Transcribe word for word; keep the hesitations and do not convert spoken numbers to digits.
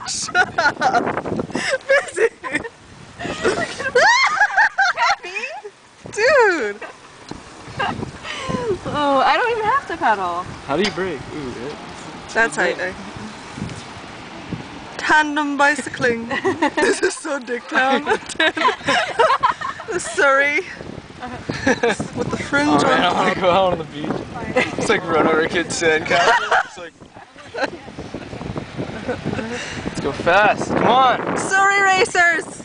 Shut up. Busy. Dude. Oh, I don't even have to pedal. How do you brake? Ooh, it, That's how you do. Tandem bicycling. This is so dick town. The Surrey. With the fringe oh, on man, I want top. to go out on the beach. It's like run over a kid's sandcastle. It's like... Let's go fast. Come on. Surrey racers.